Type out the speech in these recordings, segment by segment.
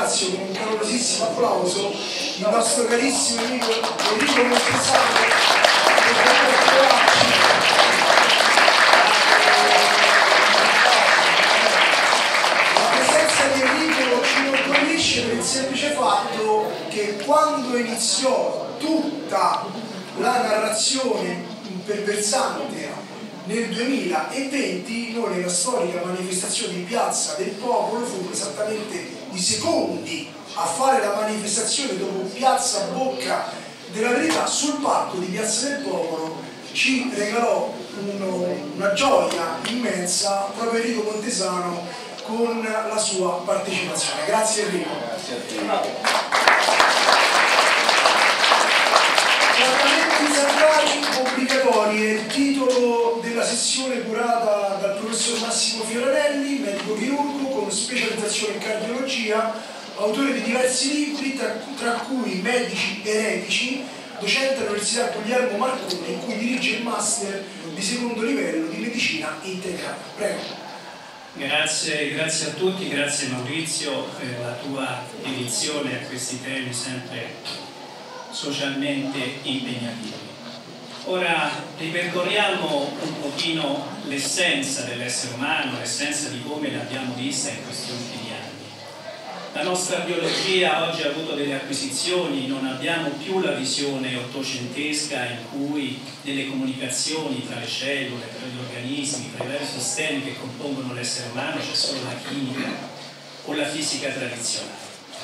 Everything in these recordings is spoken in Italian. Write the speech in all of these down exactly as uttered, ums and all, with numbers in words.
ringrazio con un calorosissimo applauso il nostro carissimo amico Enrico Montesano. La presenza di Enrico ci inorgoglisce per il semplice fatto che quando iniziò tutta la narrazione imperversante nel duemilaventi, noi nella storica manifestazione di Piazza del Popolo fummo esattamente i secondi a fare la manifestazione dopo Piazza Bocca della Verità. Sul palco di Piazza del Popolo ci regalò uno, una gioia immensa proprio Enrico Montesano con la sua partecipazione. Grazie Enrico. Grazie a te. Trattamenti sanitari obbligatori è il titolo della sessione curata dal professor Massimo Fiorarelli, medico chirurgo con specializzazione in cardiologia, autore di diversi libri, tra, tra cui Medici eretici, docente all'Università Guglielmo Marconi, in cui dirige il master di secondo livello di medicina integrata. Prego. Grazie, grazie a tutti, grazie Maurizio per la tua dedizione a questi temi sempre socialmente impegnativi. Ora ripercorriamo un pochino l'essenza dell'essere umano, l'essenza di come l'abbiamo vista in questi ultimi anni. La nostra biologia oggi ha avuto delle acquisizioni, non abbiamo più la visione ottocentesca in cui delle comunicazioni tra le cellule, tra gli organismi, tra i vari sistemi che compongono l'essere umano c'è solo la chimica o la fisica tradizionale.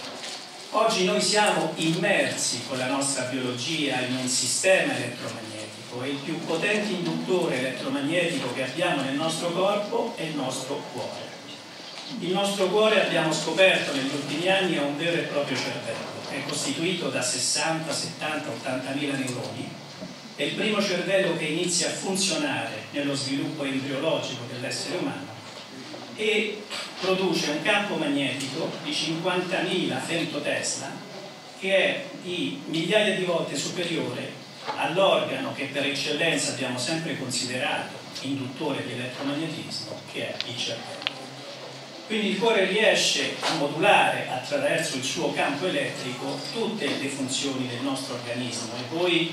Oggi noi siamo immersi con la nostra biologia in un sistema elettromagnetico e il più potente induttore elettromagnetico che abbiamo nel nostro corpo è il nostro cuore. Il nostro cuore, abbiamo scoperto negli ultimi anni, è un vero e proprio cervello, è costituito da sessanta, settanta, ottantamila neuroni, è il primo cervello che inizia a funzionare nello sviluppo embriologico dell'essere umano e produce un campo magnetico di cinquantamila femtotesla che è di migliaia di volte superiore all'organo che per eccellenza abbiamo sempre considerato induttore di elettromagnetismo, che è il cervello. Quindi il cuore riesce a modulare attraverso il suo campo elettrico tutte le funzioni del nostro organismo e voi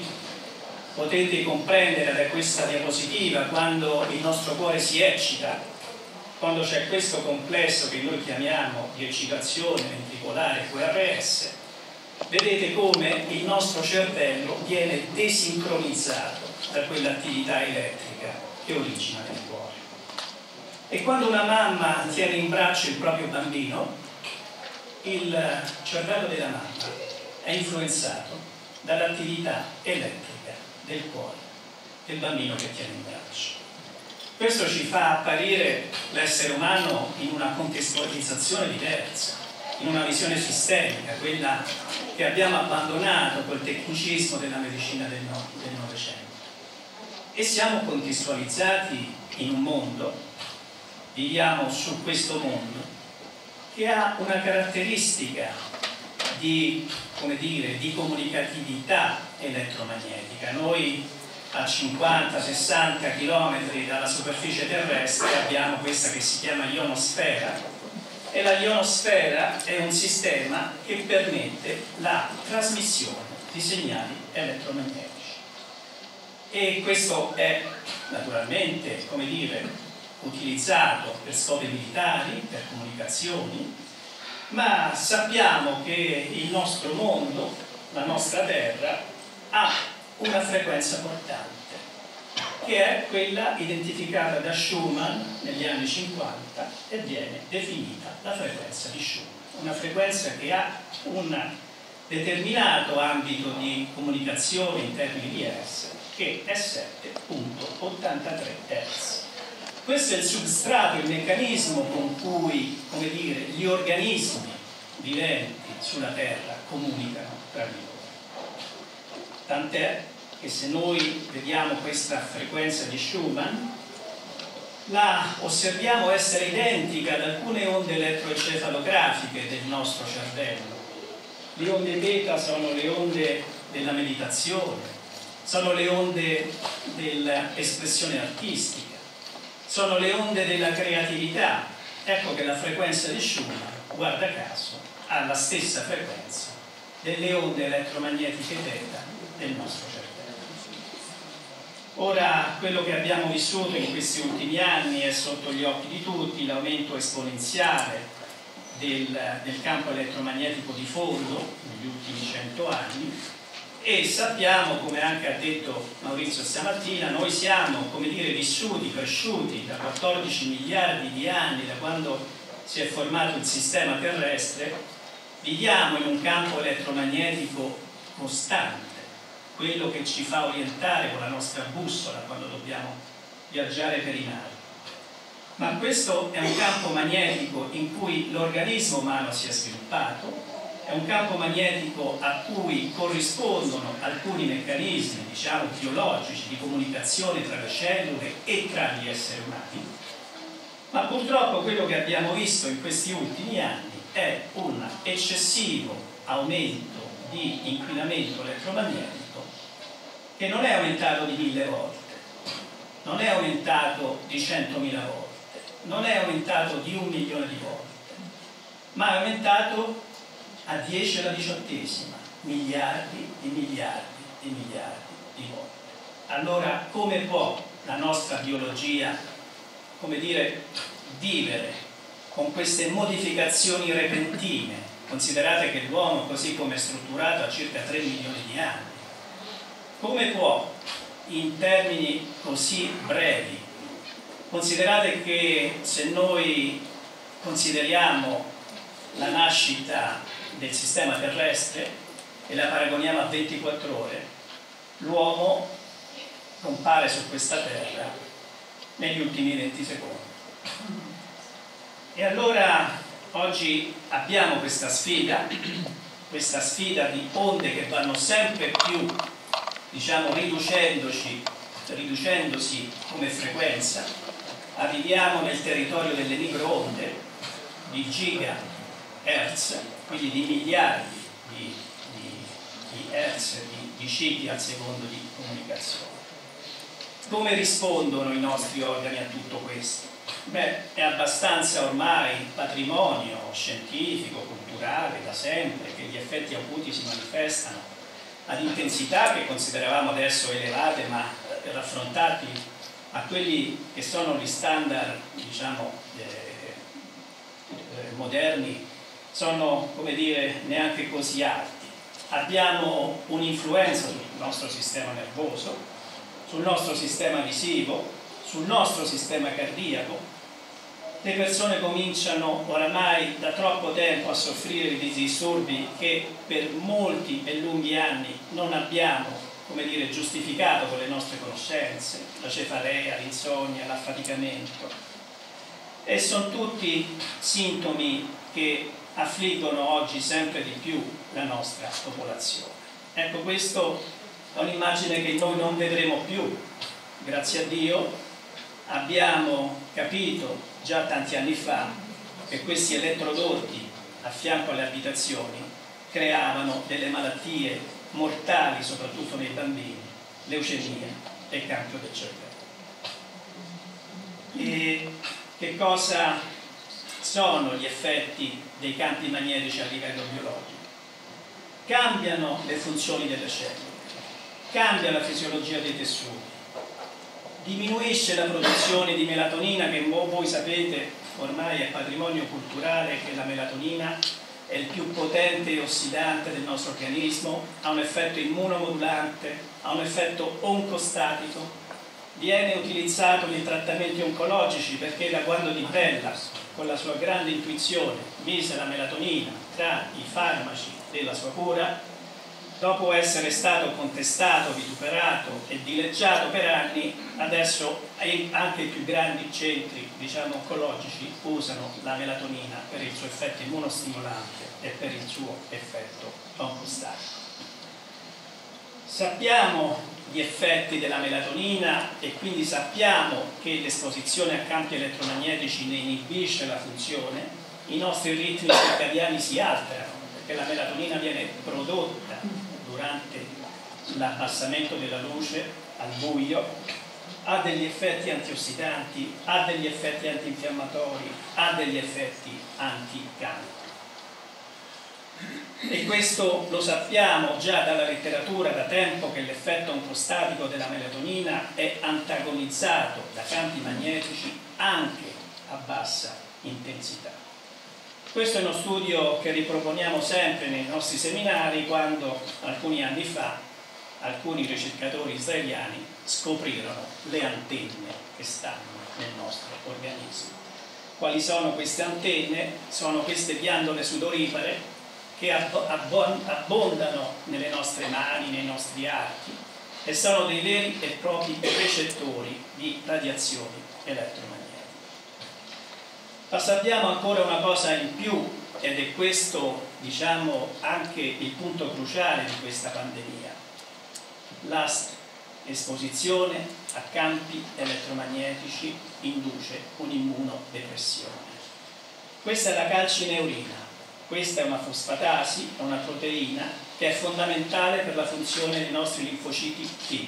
potete comprendere da questa diapositiva quando il nostro cuore si eccita, quando c'è questo complesso che noi chiamiamo di eccitazione ventricolare Q R S, vedete come il nostro cervello viene desincronizzato da quell'attività elettrica che origina nel cuore. E quando una mamma tiene in braccio il proprio bambino, il cervello della mamma è influenzato dall'attività elettrica del cuore del bambino che tiene in braccio. Questo ci fa apparire l'essere umano in una contestualizzazione diversa, in una visione sistemica, quella che abbiamo abbandonato col tecnicismo della medicina del Novecento. E siamo contestualizzati in un mondo, viviamo su questo mondo, che ha una caratteristica di, come dire, di comunicatività elettromagnetica. Noi a cinquanta sessanta chilometri dalla superficie terrestre abbiamo questa che si chiama ionosfera e la ionosfera è un sistema che permette la trasmissione di segnali elettromagnetici e questo è naturalmente, come dire, utilizzato per scopi militari, per comunicazioni, ma sappiamo che il nostro mondo, la nostra Terra, ha una frequenza portante, che è quella identificata da Schumann negli anni cinquanta e viene definita la frequenza di Schumann, una frequenza che ha un determinato ambito di comunicazione in termini di hertz, che è sette virgola ottantatré hertz. Questo è il substrato, il meccanismo con cui, come dire, gli organismi viventi sulla Terra comunicano tra di loro. Tant'è che se noi vediamo questa frequenza di Schumann, la osserviamo essere identica ad alcune onde elettroencefalografiche del nostro cervello. Le onde beta sono le onde della meditazione, sono le onde dell'espressione artistica, sono le onde della creatività. Ecco che la frequenza di Schumann, guarda caso, alla stessa frequenza delle onde elettromagnetiche θ del nostro cervello. Ora, quello che abbiamo vissuto in questi ultimi anni è sotto gli occhi di tutti, l'aumento esponenziale del, del campo elettromagnetico di fondo negli ultimi cento anni, e sappiamo, come anche ha detto Maurizio stamattina, noi siamo, come dire, vissuti, cresciuti da quattordici miliardi di anni, da quando si è formato il sistema terrestre, viviamo in un campo elettromagnetico costante, quello che ci fa orientare con la nostra bussola quando dobbiamo viaggiare per i mari. Ma questo è un campo magnetico in cui l'organismo umano si è sviluppato, è un campo magnetico a cui corrispondono alcuni meccanismi, diciamo, biologici di comunicazione tra le cellule e tra gli esseri umani, ma purtroppo quello che abbiamo visto in questi ultimi anni è un eccessivo aumento di inquinamento elettromagnetico che non è aumentato di mille volte, non è aumentato di centomila volte, non è aumentato di un milione di volte, ma è aumentato a dieci alla diciottesima, miliardi di miliardi di miliardi di volte. Allora, come può la nostra biologia, come dire, vivere con queste modificazioni repentine? Considerate che l'uomo, così come è strutturato, ha circa tre milioni di anni. Come può, in termini così brevi, considerate che se noi consideriamo la nascita del sistema terrestre e la paragoniamo a ventiquattro ore, l'uomo compare su questa terra negli ultimi venti secondi. E allora oggi abbiamo questa sfida, questa sfida di onde che vanno sempre più, diciamo, riducendoci, riducendosi come frequenza. Arriviamo nel territorio delle microonde di gigahertz, quindi di miliardi di, di, di hertz, di, di cicli al secondo di comunicazione. Come rispondono i nostri organi a tutto questo? Beh, è abbastanza ormai patrimonio scientifico, culturale, da sempre, che gli effetti acuti si manifestano ad intensità che consideravamo adesso elevate, ma raffrontati a quelli che sono gli standard, diciamo, eh, eh, moderni, sono, come dire, neanche così alti. Abbiamo un'influenza sul nostro sistema nervoso, sul nostro sistema visivo, sul nostro sistema cardiaco. Le persone cominciano oramai da troppo tempo a soffrire di disturbi che per molti e lunghi anni non abbiamo, come dire, giustificato con le nostre conoscenze, la cefalea, l'insonnia, l'affaticamento, e sono tutti sintomi che affliggono oggi sempre di più la nostra popolazione. Ecco, questo è un'immagine che noi non vedremo più, grazie a Dio. Abbiamo capito già tanti anni fa che questi elettrodotti a fianco alle abitazioni creavano delle malattie mortali, soprattutto nei bambini, leucemia e cancro del cervello. E che cosa sono gli effetti dei campi magnetici a livello biologico? Cambiano le funzioni delle cellule, cambia la fisiologia dei tessuti, diminuisce la produzione di melatonina, che voi sapete ormai è patrimonio culturale che la melatonina è il più potente ossidante del nostro organismo, ha un effetto immunomodulante, ha un effetto oncostatico, viene utilizzato nei trattamenti oncologici perché da quando Di Bella, con la sua grande intuizione, mise la melatonina tra i farmaci della sua cura, dopo essere stato contestato, vituperato e dileggiato per anni, adesso anche i più grandi centri, diciamo, oncologici usano la melatonina per il suo effetto immunostimolante e per il suo effetto oncostatico. Sappiamo gli effetti della melatonina e quindi sappiamo che l'esposizione a campi elettromagnetici ne inibisce la funzione, i nostri ritmi circadiani si alterano perché la melatonina viene prodotta durante l'abbassamento della luce al buio, ha degli effetti antiossidanti, ha degli effetti antinfiammatori, ha degli effetti anticancro. E questo lo sappiamo già dalla letteratura da tempo, che l'effetto ontostatico della melatonina è antagonizzato da campi magnetici anche a bassa intensità. Questo è uno studio che riproponiamo sempre nei nostri seminari, quando alcuni anni fa alcuni ricercatori israeliani scoprirono le antenne che stanno nel nostro organismo. Quali sono queste antenne? Sono queste ghiandole sudoripare che abbondano nelle nostre mani, nei nostri arti, e sono dei veri e propri recettori di radiazioni elettromagnetiche. Ma sappiamo ancora una cosa in più, ed è questo, diciamo, anche il punto cruciale di questa pandemia: l'esposizione a campi elettromagnetici induce un'immunodepressione. Questa è la calcineurina. Questa è una fosfatasi, è una proteina che è fondamentale per la funzione dei nostri linfociti T.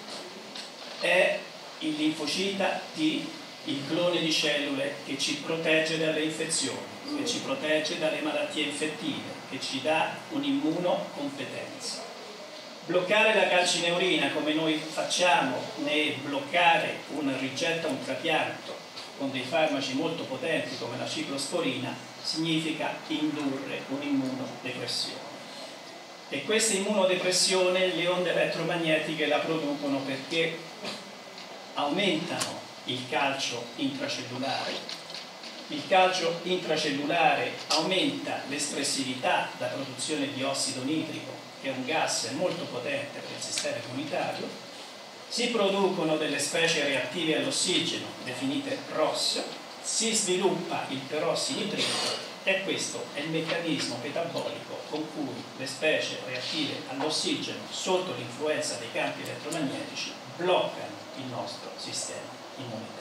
È il linfocita T il clone di cellule che ci protegge dalle infezioni, che ci protegge dalle malattie infettive, che ci dà un'immunocompetenza. Bloccare la calcineurina, come noi facciamo nel bloccare un rigetta un trapianto con dei farmaci molto potenti come la ciclosporina, significa indurre un'immunodepressione. E questa immunodepressione le onde elettromagnetiche la producono perché aumentano il calcio intracellulare. Il calcio intracellulare aumenta l'espressività, la produzione di ossido nitrico, che è un gas molto potente per il sistema immunitario. Si producono delle specie reattive all'ossigeno, definite R O S, si sviluppa il perossinitrito, e questo è il meccanismo metabolico con cui le specie reattive all'ossigeno, sotto l'influenza dei campi elettromagnetici, bloccano il nostro sistema immunitario.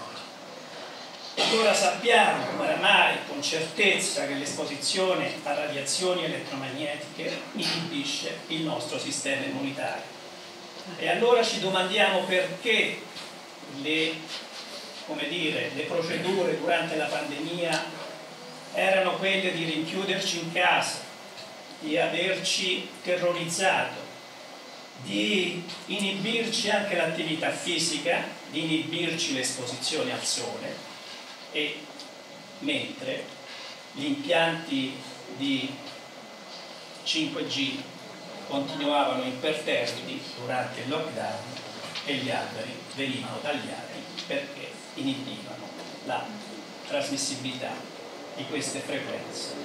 E ora sappiamo oramai con certezza che l'esposizione a radiazioni elettromagnetiche inibisce il nostro sistema immunitario. E allora ci domandiamo perché le, come dire, le procedure durante la pandemia erano quelle di rinchiuderci in casa, di averci terrorizzato, di inibirci anche l'attività fisica, di inibirci l'esposizione al sole, e mentre gli impianti di cinque G continuavano imperterriti durante il lockdown e gli alberi venivano tagliati perché inibivano la trasmissibilità di queste frequenze.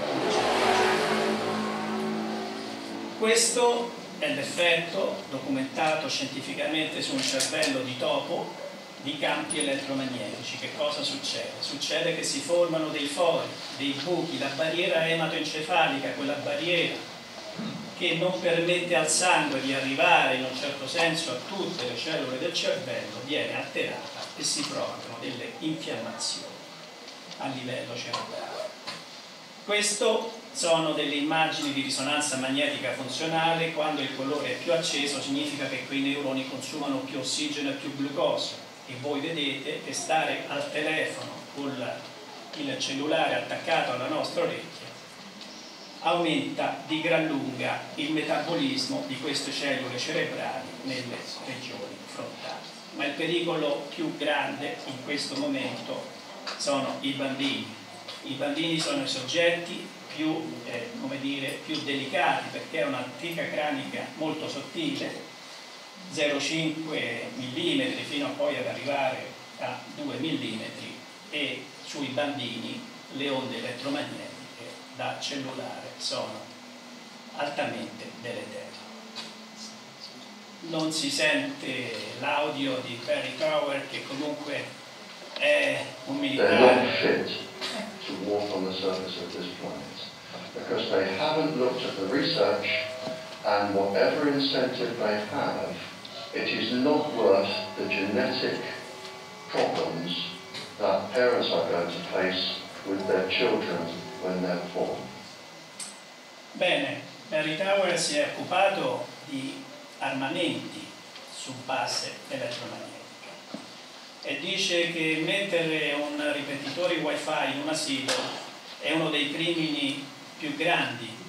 Questo è l'effetto documentato scientificamente su un cervello di topo di campi elettromagnetici. Che cosa succede? Succede che si formano dei fori, dei buchi, la barriera ematoencefalica, quella barriera che non permette al sangue di arrivare in un certo senso a tutte le cellule del cervello, viene alterata e si provocano delle infiammazioni a livello cerebrale. Questo sono delle immagini di risonanza magnetica funzionale. Quando il colore è più acceso significa che quei neuroni consumano più ossigeno e più glucosio, e voi vedete che stare al telefono con il cellulare attaccato alla nostra orecchia aumenta di gran lunga il metabolismo di queste cellule cerebrali nelle regioni frontali. Ma il pericolo più grande in questo momento sono i bambini. I bambini sono i soggetti più, eh, come dire, più delicati, perché è un'antica cranica molto sottile, zero virgola cinque millimetri fino a poi ad arrivare a due millimetri, e sui bambini le onde elettromagnetiche da cellulare sono altamente deleterie. Non si sente l'audio di Perry Tower, che comunque è un militare. To walk on the surface of this planet, because they haven't looked at the research, and whatever incentive they have, it is not worth the genetic problems that parents are going to face with their children when they're born. Bene, Perry Tower si è occupato di armamenti su base elettromagnetica e dice che mettere un ripetitore wifi in un asilo è uno dei crimini più grandi di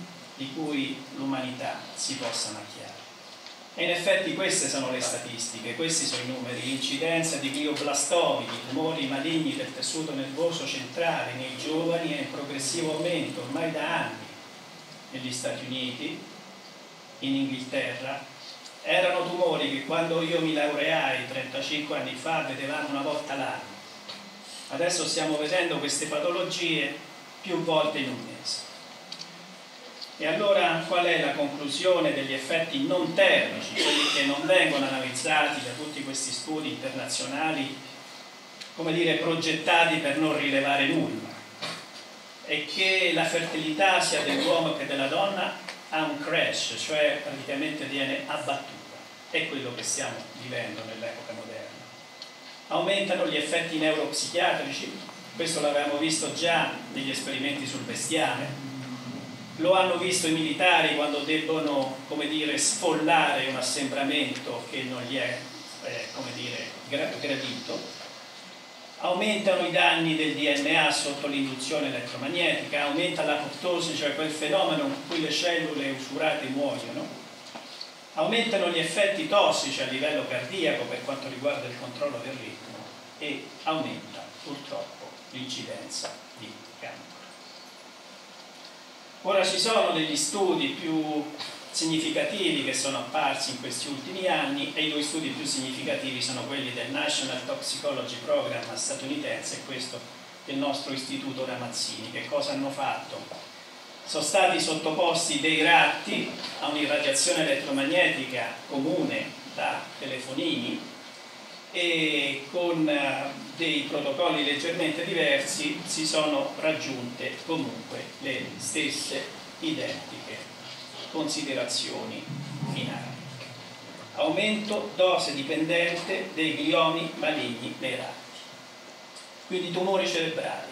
di cui l'umanità si possa macchiare. E in effetti queste sono le statistiche, questi sono i numeri: l'incidenza di glioblastomi, di tumori maligni del tessuto nervoso centrale nei giovani è in progressivo aumento ormai da anni negli Stati Uniti, in Inghilterra. Erano tumori che quando io mi laureai trentacinque anni fa vedevamo una volta l'anno. Adesso stiamo vedendo queste patologie più volte in un mese. E allora qual è la conclusione degli effetti non termici, quelli che non vengono analizzati da tutti questi studi internazionali, come dire, progettati per non rilevare nulla? È che la fertilità sia dell'uomo che della donna ha un crash, cioè praticamente viene abbattuta. È quello che stiamo vivendo nell'epoca moderna. Aumentano gli effetti neuropsichiatrici, questo l'avevamo visto già negli esperimenti sul bestiame, lo hanno visto i militari quando debbono, come dire, sfollare un assembramento che non gli è, eh, come dire, gradito. Aumentano i danni del D N A sotto l'induzione elettromagnetica, aumenta l'apoptosi, cioè quel fenomeno in cui le cellule usurate muoiono, aumentano gli effetti tossici a livello cardiaco per quanto riguarda il controllo del ritmo e aumenta purtroppo l'incidenza di cancro. Ora ci sono degli studi più significativi che sono apparsi in questi ultimi anni e i due studi più significativi sono quelli del National Toxicology Program statunitense e questo del nostro istituto Ramazzini. Che cosa hanno fatto? Sono stati sottoposti dei ratti a un'irradiazione elettromagnetica comune da telefonini e con dei protocolli leggermente diversi si sono raggiunte comunque le stesse identiche considerazioni finali. Aumento dose dipendente dei gliomi maligni nei ratti, quindi tumori cerebrali,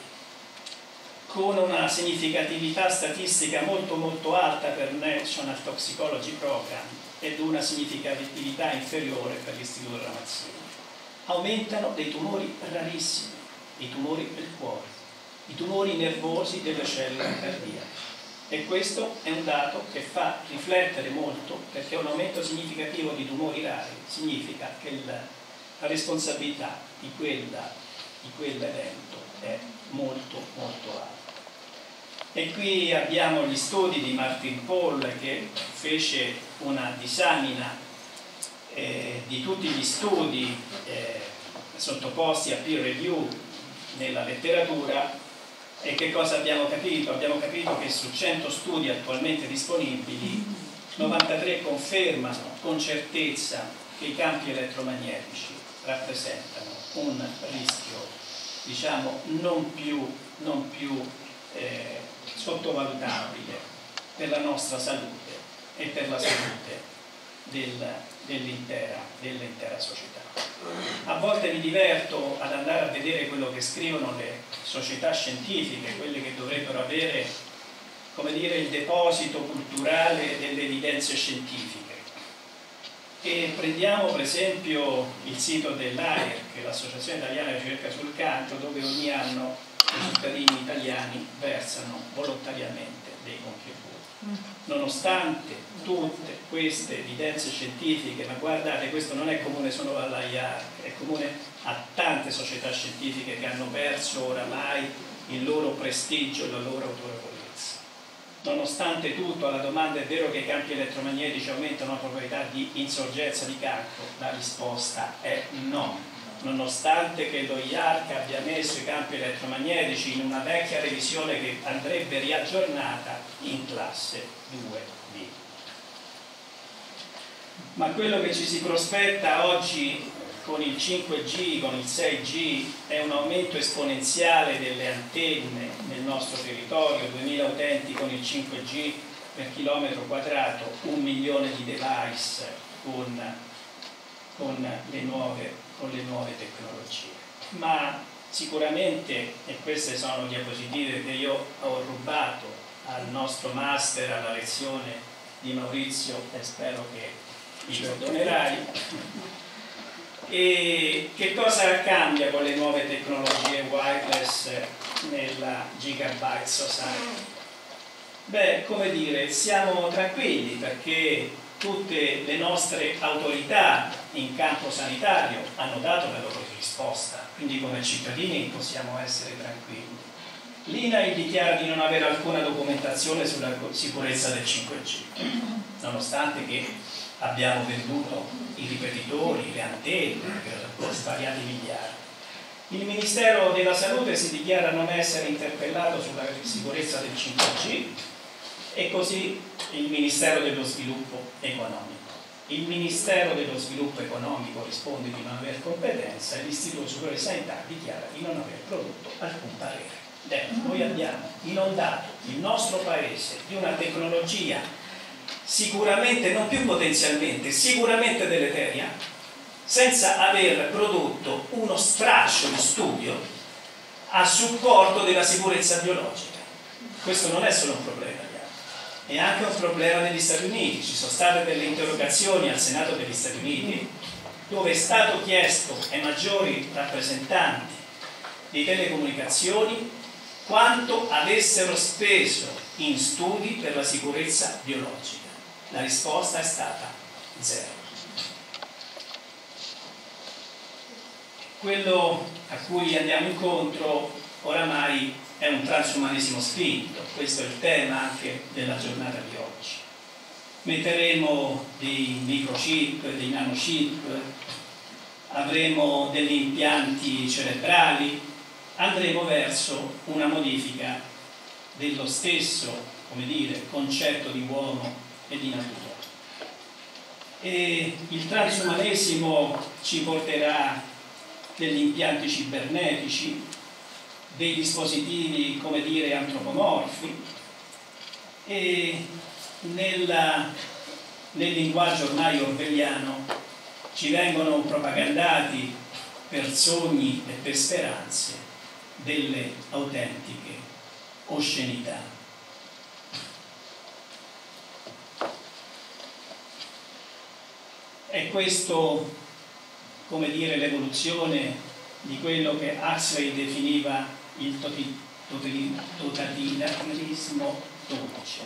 con una significatività statistica molto molto alta per il National Toxicology Program ed una significatività inferiore per l'Istituto Ramazzini. Aumentano dei tumori rarissimi, i tumori del cuore, i tumori nervosi delle cellule cardiache. E questo è un dato che fa riflettere molto, perché un aumento significativo di tumori rari significa che la, la responsabilità di, quella, di quell'evento è molto molto alta. E qui abbiamo gli studi di Martin Pall che fece una disamina eh, di tutti gli studi eh, sottoposti a peer review nella letteratura. E che cosa abbiamo capito? Abbiamo capito che su cento studi attualmente disponibili, novantatré confermano con certezza che i campi elettromagnetici rappresentano un rischio, diciamo, non più, non più eh, sottovalutabile per la nostra salute e per la salute del, dell'intera, dell'intera società. A volte mi diverto ad andare a vedere quello che scrivono le società scientifiche, quelle che dovrebbero avere, come dire, il deposito culturale delle evidenze scientifiche. E prendiamo per esempio il sito dell'A I R C, l'Associazione Italiana di Ricerca sul Cancro, dove ogni anno i cittadini italiani versano volontariamente dei contributi. Nonostante tutte queste evidenze scientifiche, ma guardate, questo non è comune solo alla I A R C, è comune a tante società scientifiche che hanno perso oramai il loro prestigio e la loro autorevolezza. Nonostante tutto, alla domanda è vero che i campi elettromagnetici aumentano la probabilità di insorgenza di cancro? La risposta è no. Nonostante che lo I A R C abbia messo i campi elettromagnetici in una vecchia revisione che andrebbe riaggiornata in classe due B. Ma quello che ci si prospetta oggi con il cinque G, con il sei G, è un aumento esponenziale delle antenne nel nostro territorio, duemila utenti con il cinque G per chilometro quadrato, un milione di device con, con, le nuove, con le nuove tecnologie. Ma sicuramente, e queste sono diapositive che io ho rubato al nostro master, alla lezione di Maurizio, e spero che mi perdonerai. E che cosa cambia con le nuove tecnologie wireless nella Gigabyte Society? Beh, come dire, siamo tranquilli perché tutte le nostre autorità in campo sanitario hanno dato la loro risposta, quindi come cittadini possiamo essere tranquilli. L'I N A I dichiara di non avere alcuna documentazione sulla sicurezza del cinque G, nonostante che abbiamo venduto i ripetitori, le antenne per svariati miliardi. Il Ministero della Salute si dichiara non essere interpellato sulla sicurezza del cinque G e così il Ministero dello Sviluppo Economico. Il Ministero dello Sviluppo Economico risponde di non aver competenza e l'Istituto Superiore di Sanità dichiara di non aver prodotto alcun parere. Beh, noi abbiamo inondato il nostro paese di una tecnologia sicuramente, non più potenzialmente, sicuramente deleteria, senza aver prodotto uno straccio di studio a supporto della sicurezza biologica. Questo non è solo un problema italiano, è anche un problema degli Stati Uniti. Ci sono state delle interrogazioni al Senato degli Stati Uniti dove è stato chiesto ai maggiori rappresentanti di telecomunicazioni quanto avessero speso in studi per la sicurezza biologica. La risposta è stata zero. Quello a cui andiamo incontro oramai è un transumanesimo spinto, questo è il tema anche della giornata di oggi. Metteremo dei microchip, dei nanochip, avremo degli impianti cerebrali, andremo verso una modifica dello stesso, come dire, concetto di uomo e di natura. E il transumanesimo ci porterà degli impianti cibernetici, dei dispositivi, come dire, antropomorfi, e nella, nel linguaggio ormai orwelliano ci vengono propagandati per sogni e per speranze delle autentiche oscenità. È questo, come dire, l'evoluzione di quello che Huxley definiva il totalitarismo dolce.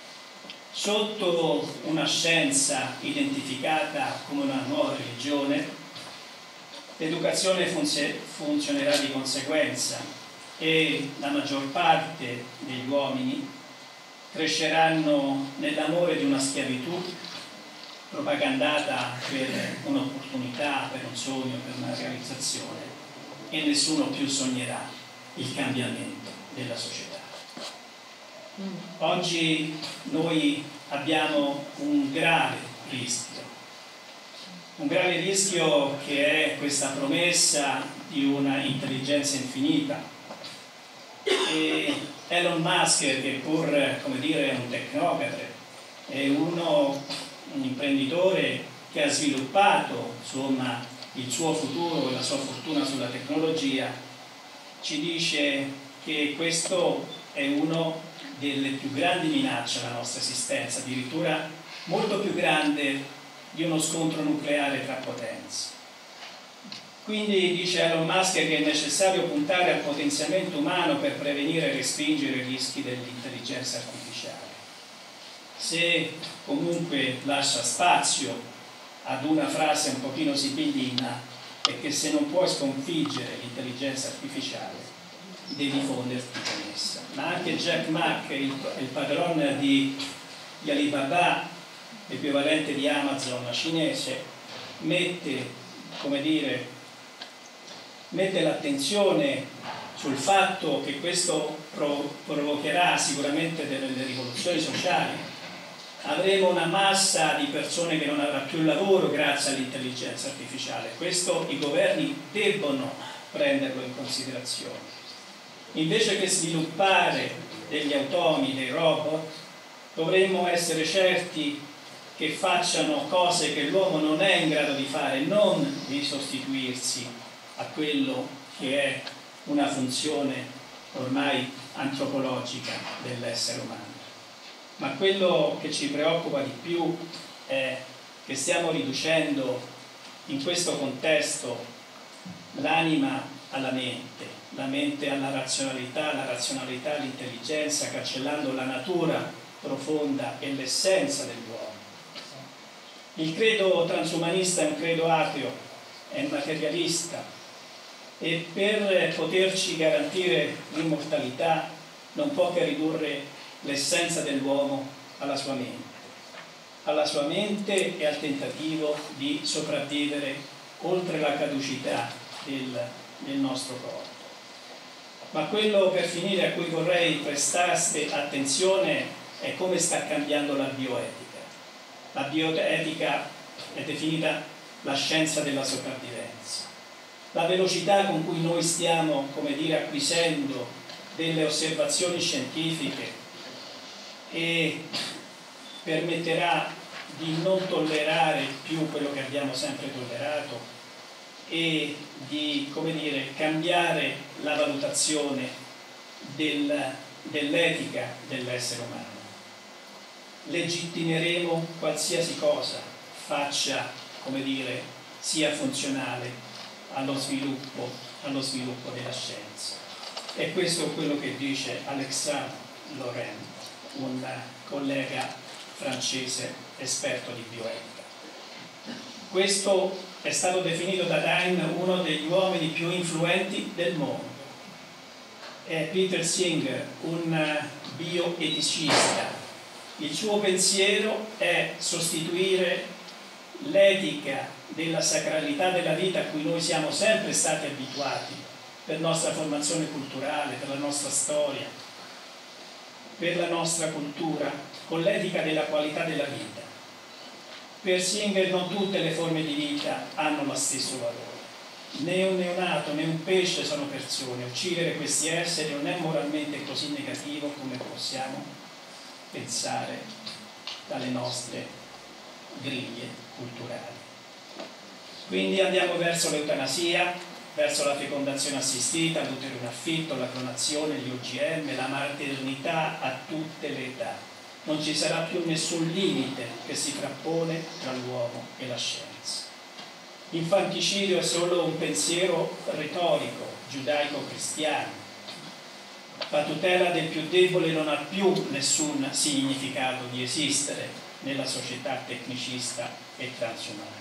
Sotto una scienza identificata come una nuova religione, l'educazione funzionerà di conseguenza e la maggior parte degli uomini cresceranno nell'amore di una schiavitù propagandata per un'opportunità, per un sogno, per una realizzazione, e nessuno più sognerà il cambiamento della società. Oggi noi abbiamo un grave rischio, un grave rischio che è questa promessa di una intelligenza infinita. E Elon Musk, che pur, come dire, è un tecnocrate, è uno, un imprenditore che ha sviluppato, insomma, il suo futuro e la sua fortuna sulla tecnologia, ci dice che questo è uno delle più grandi minacce alla nostra esistenza, addirittura molto più grande di uno scontro nucleare tra potenze. Quindi dice Elon Musk che è necessario puntare al potenziamento umano per prevenire e respingere i rischi dell'intelligenza artificiale. Se comunque lascia spazio ad una frase un pochino sibillina, è che se non puoi sconfiggere l'intelligenza artificiale devi fonderti con essa. Ma anche Jack Ma, il, il padrone di, di Alibaba, l'equivalente di Amazon cinese, mette, come dire, mette l'attenzione sul fatto che questo pro, provocherà sicuramente delle rivoluzioni sociali. Avremo una massa di persone che non avrà più lavoro grazie all'intelligenza artificiale. Questo i governi debbono prenderlo in considerazione. Invece che sviluppare degli automi, dei robot, dovremmo essere certi che facciano cose che l'uomo non è in grado di fare, non di sostituirsi a quello che è una funzione ormai antropologica dell'essere umano. Ma quello che ci preoccupa di più è che stiamo riducendo in questo contesto l'anima alla mente, la mente alla razionalità, la razionalità all'intelligenza, cancellando la natura profonda e l'essenza dell'uomo. Il credo transumanista è un credo ateo, è materialista, e per poterci garantire l'immortalità non può che ridurre l'essenza dell'uomo alla sua mente, alla sua mente e al tentativo di sopravvivere oltre la caducità del, del nostro corpo. Ma quello, per finire, a cui vorrei prestaste attenzione è come sta cambiando la bioetica. La bioetica è definita la scienza della sopravvivenza. La velocità con cui noi stiamo, come dire, acquisendo delle osservazioni scientifiche e permetterà di non tollerare più quello che abbiamo sempre tollerato e di, come dire, cambiare la valutazione del, dell'etica dell'essere umano. Legittimeremo qualsiasi cosa faccia, come dire, sia funzionale allo sviluppo, allo sviluppo della scienza. E questo è quello che dice Alexandre Laurent, un collega francese esperto di bioetica. Questo è stato definito da Dine uno degli uomini più influenti del mondo. È Peter Singer, un bioeticista. Il suo pensiero è sostituire l'etica della sacralità della vita a cui noi siamo sempre stati abituati per nostra formazione culturale, per la nostra storia, per la nostra cultura, con l'etica della qualità della vita. Per Singer non tutte le forme di vita hanno lo stesso valore. Né un neonato né un pesce sono persone. Uccidere questi esseri non è moralmente così negativo come possiamo pensare dalle nostre griglie culturali. Quindi andiamo verso l'eutanasia, verso la fecondazione assistita, l'utero in affitto, la clonazione, gli O G M, la maternità a tutte le età. Non ci sarà più nessun limite che si frappone tra l'uomo e la scienza. L'infanticidio è solo un pensiero retorico, giudaico-cristiano. La tutela del più debole non ha più nessun significato di esistere nella società tecnicista e transumana.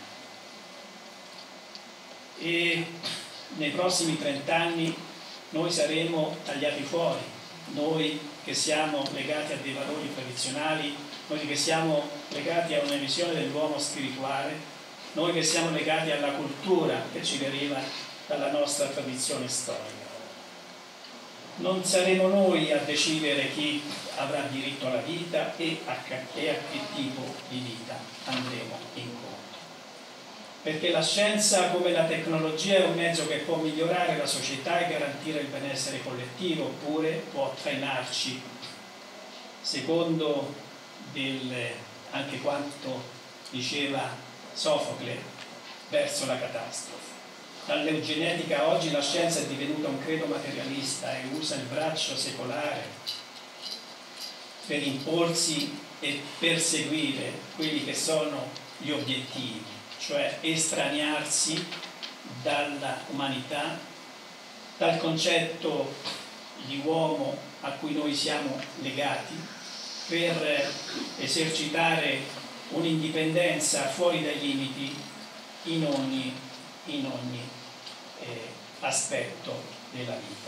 E nei prossimi trent'anni noi saremo tagliati fuori, noi che siamo legati a dei valori tradizionali, noi che siamo legati a una visione dell'uomo spirituale, noi che siamo legati alla cultura che ci deriva dalla nostra tradizione storica. Non saremo noi a decidere chi avrà diritto alla vita e a che tipo di vita andremo incontro. Perché la scienza, come la tecnologia, è un mezzo che può migliorare la società e garantire il benessere collettivo, oppure può trainarci, secondo del, anche quanto diceva Sofocle, verso la catastrofe. Dall'eugenetica oggi la scienza è divenuta un credo materialista e usa il braccio secolare per imporsi e perseguire quelli che sono gli obiettivi, cioè estraniarsi dall'umanità, dal concetto di uomo a cui noi siamo legati, per esercitare un'indipendenza fuori dai limiti in ogni, in ogni eh, aspetto della vita.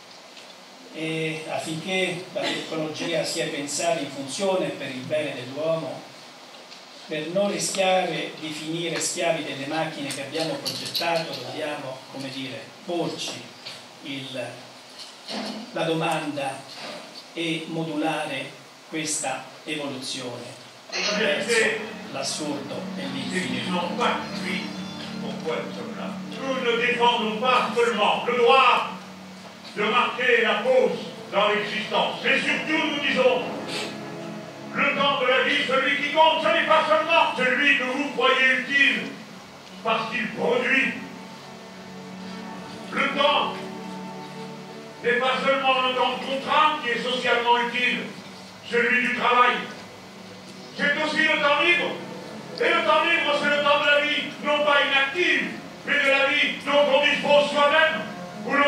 E affinché la tecnologia sia pensata in funzione per il bene dell'uomo, per non rischiare di finire schiavi delle macchine che abbiamo progettato, dobbiamo, come dire, porci il, la domanda e modulare questa evoluzione verso l'assurdo e l'infinito. Nous ne défendons pas seulement le droit de marquer la pause dans l'existence, mais surtout nous disons le temps de la vie, celui qui compte, ce n'est pas seulement celui que vous croyez utile parce qu'il produit. Le temps n'est pas seulement le temps de contrainte qui est socialement utile, celui du travail. C'est aussi le temps libre. Et le temps libre, c'est le temps de la vie, non pas inactive, mais de la vie dont on dispose soi-même, où l'on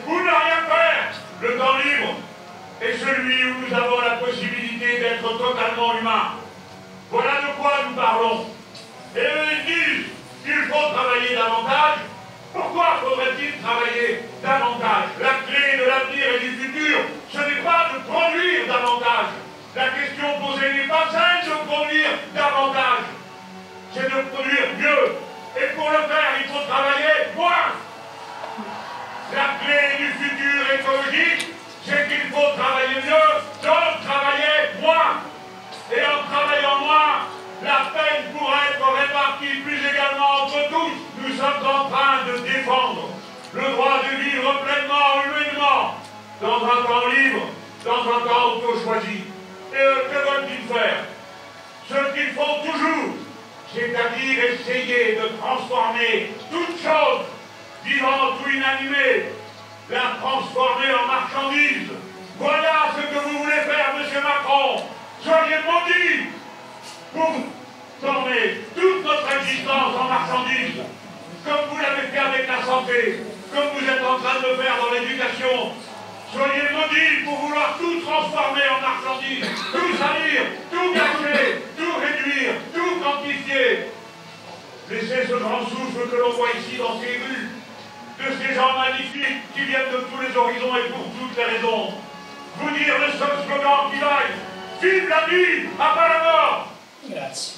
ou ne rien faire. Le temps libre est celui où nous avons la possibilité d'être totalement humains. Voilà de quoi nous parlons. Et eux, ils disent qu'il faut travailler davantage. Pourquoi faudrait-il travailler davantage? La clé de l'avenir et du futur, ce n'est pas de produire davantage. La question posée n'est pas celle de produire davantage. C'est de produire mieux. Et pour le faire, il faut travailler moins. La clé du futur écologique, c'est qu'il faut travailler mieux, donc travailler moins. Et en travaillant moins, la peine pourrait être répartie plus également entre tous. Nous sommes en train de défendre le droit de vivre pleinement, humainement, dans un temps libre, dans un temps auto-choisi. Et eux, que veulent-ils faire? Ce qu'ils font toujours, c'est-à-dire essayer de transformer toute chose, vivante ou inanimée, la transformer en marchandise. Voilà ce que vous voulez faire, monsieur Macron. Soyez maudits pour transformer toute notre existence en marchandise, comme vous l'avez fait avec la santé, comme vous êtes en train de le faire dans l'éducation. Soyez maudits pour vouloir tout transformer en marchandise, tout salir, tout gâcher, tout réduire, tout quantifier. Laissez ce grand souffle que l'on voit ici dans ces rues, de ces gens magnifiques qui viennent de tous les horizons et pour toutes les raisons. Vous dire le seul slogan qui vaille: vive la vie, à pas la mort. Grazie.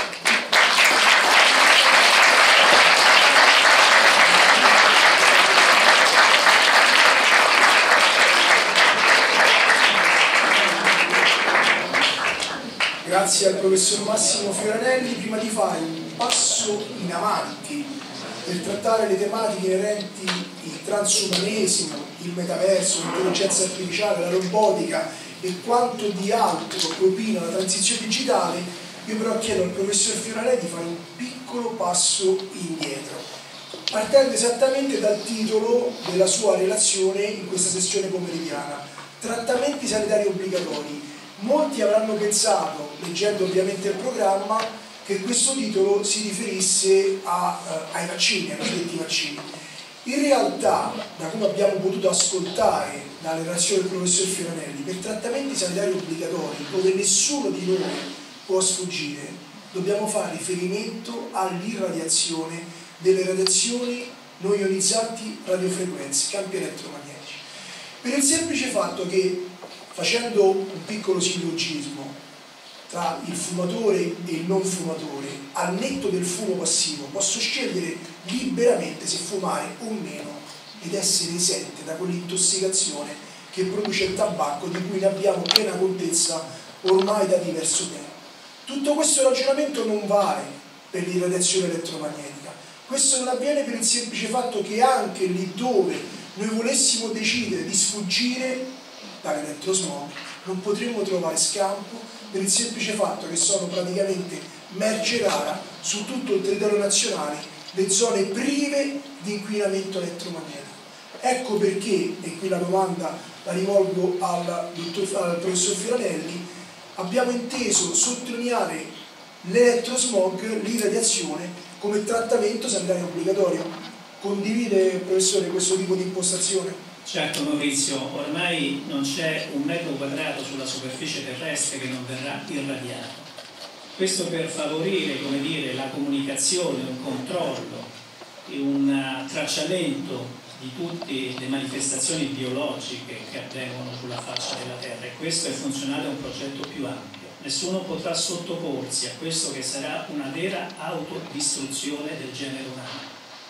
Grazie al professor Massimo Fioranelli. Prima di fare un passo in avanti per trattare le tematiche inerenti il transumanesimo, il metaverso, l'intelligenza artificiale, la robotica e quanto di altro propina la transizione digitale, io però chiedo al professor Fioranelli di fare un piccolo passo indietro, partendo esattamente dal titolo della sua relazione in questa sessione pomeridiana: trattamenti sanitari obbligatori. Molti avranno pensato, leggendo ovviamente il programma, che questo titolo si riferisse a, eh, ai vaccini, ai cosiddetti vaccini. In realtà, da come abbiamo potuto ascoltare dalla relazione del professor Fioranelli, per trattamenti sanitari obbligatori, dove nessuno di noi può sfuggire, dobbiamo fare riferimento all'irradiazione delle radiazioni non ionizzanti radiofrequenze, campi elettromagnetici. Per il semplice fatto che, facendo un piccolo sillogismo tra il fumatore e il non fumatore, al netto del fumo passivo, posso scegliere liberamente se fumare o meno ed essere esente da quell'intossicazione che produce il tabacco, di cui ne abbiamo piena contezza ormai da diverso tempo. Tutto questo ragionamento non vale per l'irradiazione elettromagnetica. Questo non avviene per il semplice fatto che anche lì dove noi volessimo decidere di sfuggire dall'elettrosmog non potremmo trovare scampo, per il semplice fatto che sono praticamente merce rara su tutto il territorio nazionale le zone prive di inquinamento elettromagnetico. Ecco perché, e qui la domanda la rivolgo al, dottor, al professor Fioranelli, abbiamo inteso sottolineare l'elettrosmog, l'irradiazione, come trattamento sanitario obbligatorio. Condivide, professore, questo tipo di impostazione? Certo Maurizio, ormai non c'è un metro quadrato sulla superficie terrestre che non verrà irradiato. Questo per favorire, come dire, la comunicazione, un controllo e un tracciamento di tutte le manifestazioni biologiche che avvengono sulla faccia della Terra, e questo è funzionale a un progetto più ampio. Nessuno potrà sottoporsi a questo che sarà una vera autodistruzione del genere umano,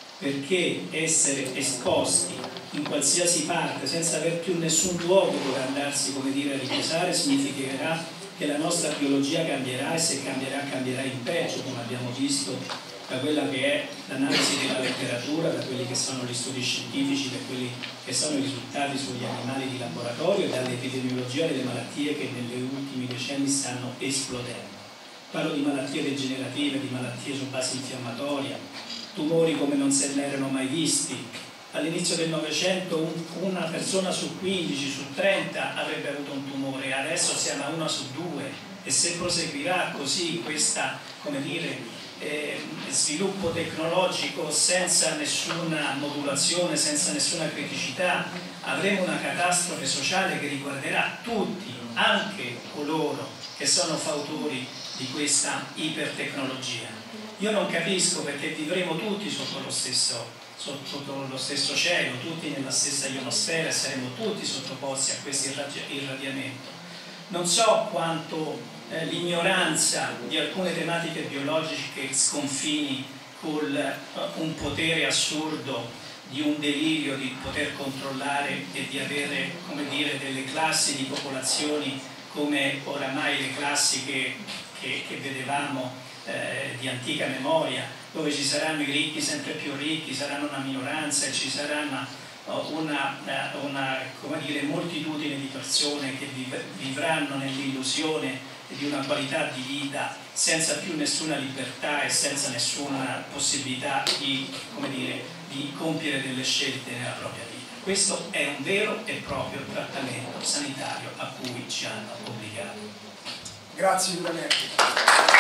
perché essere esposti in qualsiasi parte senza aver più nessun luogo dove andarsi, come dire, a riposare, significherà che la nostra biologia cambierà, e se cambierà cambierà in peggio, come abbiamo visto da quella che è l'analisi della letteratura, da quelli che sono gli studi scientifici, da quelli che sono i risultati sugli animali di laboratorio e dall'epidemiologia delle malattie che negli ultimi decenni stanno esplodendo. Parlo di malattie degenerative, di malattie su base infiammatoria, tumori come non se ne erano mai visti. All'inizio del Novecento una persona su quindici, su trenta avrebbe avuto un tumore, adesso siamo a una su due, e se proseguirà così questa, come dire, eh, sviluppo tecnologico senza nessuna modulazione, senza nessuna criticità, avremo una catastrofe sociale che riguarderà tutti, anche coloro che sono fautori di questa ipertecnologia. Io non capisco perché vivremo tutti sotto lo stesso, sotto lo stesso cielo, tutti nella stessa ionosfera e saremo tutti sottoposti a questo irradiamento. Non so quanto eh, l'ignoranza di alcune tematiche biologiche sconfini con eh, un potere assurdo di un delirio di poter controllare e di avere, come dire, delle classi di popolazioni come oramai le classi che, che, che vedevamo eh, di antica memoria, dove ci saranno i ricchi sempre più ricchi, saranno una minoranza e ci saranno una, una come dire, moltitudine di persone che vivranno nell'illusione di una qualità di vita senza più nessuna libertà e senza nessuna possibilità di, come dire, di compiere delle scelte nella propria vita. Questo è un vero e proprio trattamento sanitario a cui ci hanno obbligato. Grazie Giulianelli.